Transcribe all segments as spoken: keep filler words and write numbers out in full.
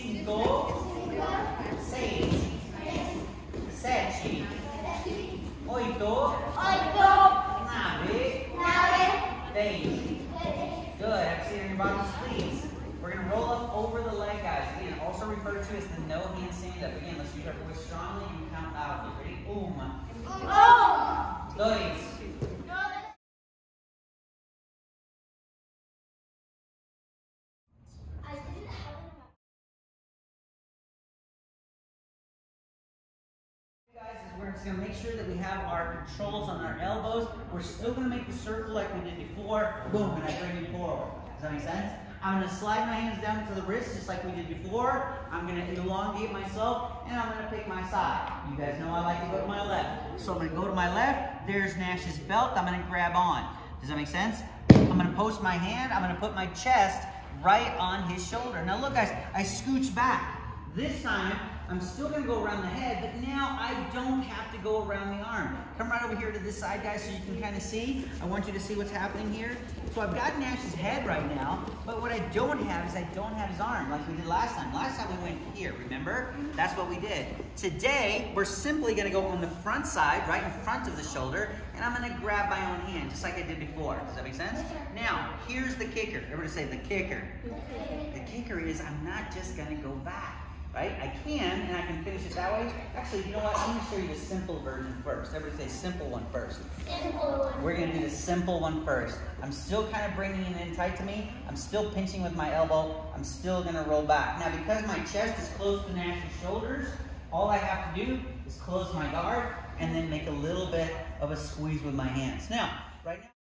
cinco, seis, sete, oito, nove, dez. Good. Have a seat on your bottoms, please. We're going to roll up over the leg, guys. Again, also referred to as the no hand stand up. Again, let's use our voice strongly and count loudly. Ready? Uma. Dois. Guys, is we're just going to make sure that we have our controls on our elbows. We're still going to make the circle like we did before. Boom, and I bring you forward. Does that make sense? I'm going to slide my hands down to the wrist just like we did before. I'm going to elongate myself, and I'm going to pick my side. You guys know I like to go to my left. So I'm going to go to my left. There's Nash's belt. I'm going to grab on. Does that make sense? I'm going to post my hand. I'm going to put my chest right on his shoulder. Now look, guys, I scooch back. This time, I'm still going to go around the head, but now I don't have to go around the arm. Come right over here to this side, guys, so you can kind of see. I want you to see what's happening here. So I've got Nash's head right now, but what I don't have is I don't have his arm like we did last time. Last time we went here, remember? That's what we did. Today, we're simply going to go on the front side, right in front of the shoulder, and I'm going to grab my own hand, just like I did before. Does that make sense? Now, here's the kicker. Everybody say the kicker. The kicker is I'm not just going to go back. Right? I can, and I can finish it that way. Actually, you know what? I'm going to show you the simple version first. Everybody say simple one first. Simple one. We're going to do the simple one first. I'm still kind of bringing it in tight to me. I'm still pinching with my elbow. I'm still going to roll back. Now, because my chest is close to Nash's shoulders, all I have to do is close my guard and then make a little bit of a squeeze with my hands. Now, right now,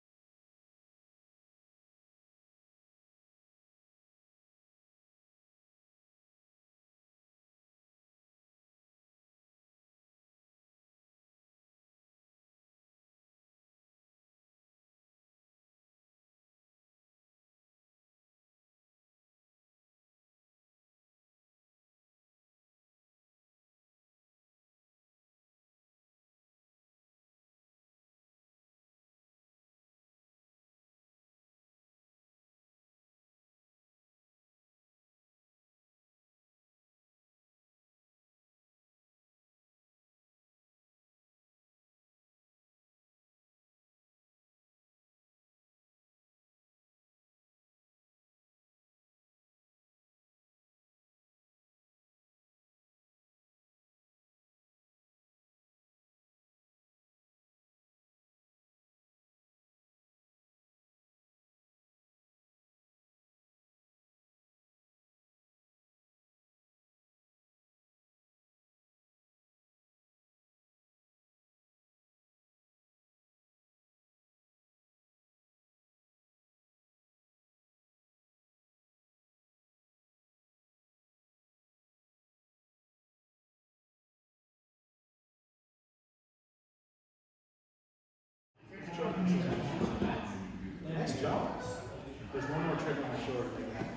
Nice job. There's one more trick on my shoulder.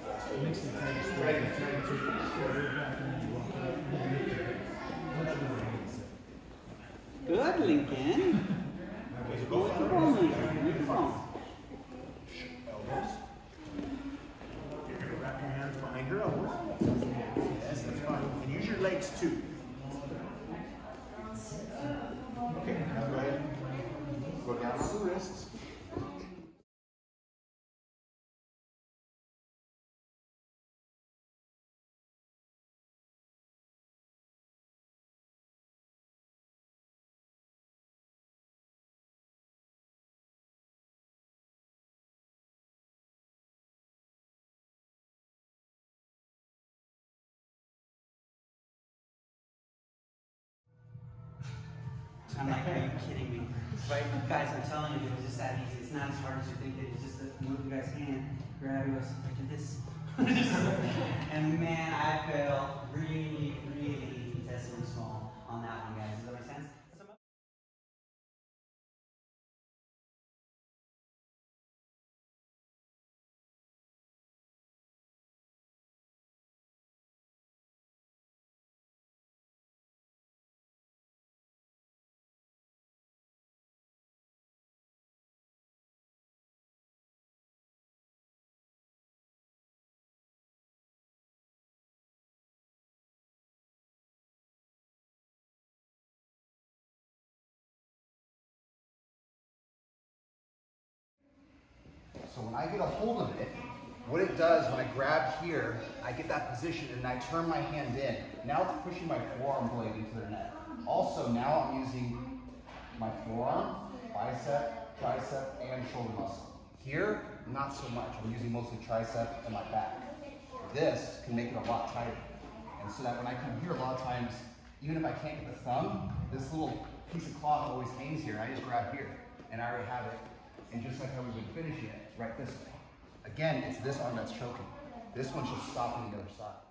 good, Lincoln. Beautiful, Lincoln. Beautiful. Elbows. You're going to wrap your hands behind your elbows. Yes, that's fine. And use your legs too. Okay, now go ahead. Go down on the wrists. I'm like, are you kidding me? Right? Guys, I'm telling you, it was just that easy. It's not as hard as you think. It's just to move you guys' hand, grab you, like this. And man, I felt really, really intestinally small on that one, guys. Does that make sense? I get a hold of it, what it does when I grab here, I get that position and I turn my hand in. Now it's pushing my forearm blade into their neck. Also, now I'm using my forearm, bicep, tricep, and shoulder muscle. Here, not so much. I'm using mostly tricep and my back. This can make it a lot tighter. And so that when I come here, a lot of times, even if I can't get the thumb, this little piece of cloth always hangs here. I just grab here, and I already have it. And just like how we've been finishing it, right this way. Again, it's this arm that's choking. This one's just stopping the other side.